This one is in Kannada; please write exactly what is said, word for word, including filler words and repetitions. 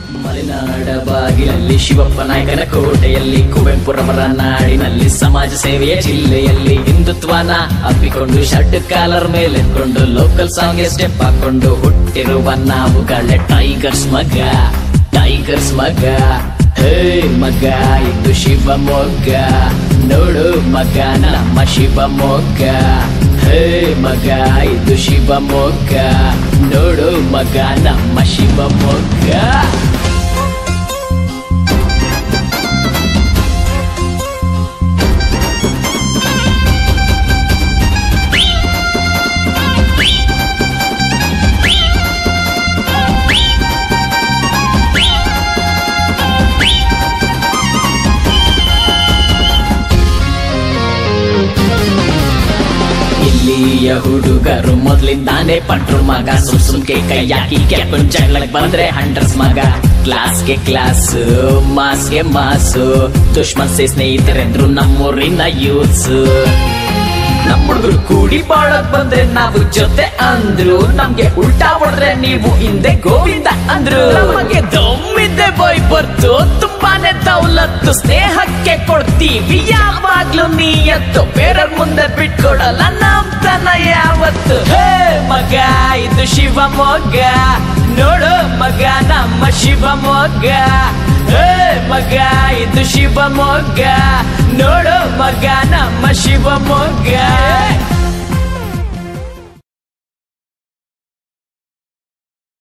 ಮಲೆನಾಡ ಬಾಗಿಲಲ್ಲಿ ಶಿವಪ್ಪ ನಾಯಕನ ಕೋಟೆಯಲ್ಲಿ ಕುವೆಂಪುರವರ ನಾಡಿನಲ್ಲಿ ಸಮಾಜ ಸೇವೆಯ ಜಿಲ್ಲೆಯಲ್ಲಿ ಹಿಂದುತ್ವನ ಹಬ್ಬಿಕೊಂಡು ಶರ್ಟ್ ಕಾಲರ್ ಮೇಲೆತ್ಕೊಂಡು ಲೋಕಲ್ ಸಾಂಗ್ ಸ್ಟೆಪ್ ಹಾಕೊಂಡು ಹುಟ್ಟಿರುವ ನಾವುಗಳೇ ಟೈಗರ್ಸ್ ಮಗ ಟೈಗರ್ಸ್ ಮಗ ಹೇ ಮಗ ಇದು ಶಿವಮೊಗ್ಗ ನೋಡು ಮಗ ನಮ್ಮ ಶಿವಮೊಗ್ಗ ಹೇ ಮಗ ಇದು ಶಿವಮೊಗ್ಗ ನೋಡು ಮಗ ನಮ್ಮ ಶಿವಮೊಗ್ಗ ಇಲ್ಲಿಯ ಹುಡುಗರು ಮೊದ್ಲಿಂದಾನೆ ಪಂಟ್ರು ಮಗ ಸುಮ್ ಸುಮ್ಕೆ ಕೈ ಹಾಕಿ ಕೆಲ್ಕೊಂಡ್ ಜಗಳಕ್ ಬಂದ್ರೆ ಹಂಡ್ರಸ್ ಮಗ ಕ್ಲಾಸ್ಗೆ ಕ್ಲಾಸ್ ಮಾಸ್ಗೆ ಮಾಸು ದುಶ್ಮನ್ ಸೇ ಸ್ನೇಹಿತರೆಂದ್ರು ನಮ್ಮೂರಿನ ಯೂತ್ಸ್ ನಮ್ ಹುಡುಗರು ಕೂಡಿ ಬಾಳಕ್ ಬಂದ್ರೆ ನಾವು ಜೊತೆ ಅಂದ್ರು ನಮ್ಗೆ ಉಲ್ಟಾ ಹೊಡೆದ್ರೆ ನೀವು ಹಿಂದೆ ಗೋವಿಂದ ಅಂದ್ರು ನಮಗೆ ದಮ್ಮಿದ್ದೆ ಬಾಯ್ ಬರ್ತು ತುಂಬಾನೇ ದೌಲತ್ತು ಸ್ನೇಹಕ್ಕೆ ಕೊಡ್ತೀವಿ ಯಾವಾಗ್ಲೂ ನೀಯತ್ತು ಬೇರೆಯವ್ರ ಮುಂದೆ ಬಿಟ್ಕೊಡಲ್ಲ ನಮ್ ತನ ಯಾವತ್ತು ಹೇ ಮಗ ಇದು ಶಿವಮೊಗ್ಗ ನೋಡು ಮಗ ನಮ್ಮ ಶಿವಮೊಗ್ಗ ಹೇ ಮಗ ಇದು ಶಿವಮೊಗ್ಗ ನೋಡು ಮಗ ನಮ್ಮ ಶಿವಮೊಗ್ಗ